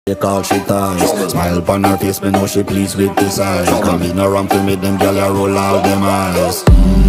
Call she ties. Smile upon her face, me know she pleased with this eyes. Come in around to meet them, girl, I roll out them eyes.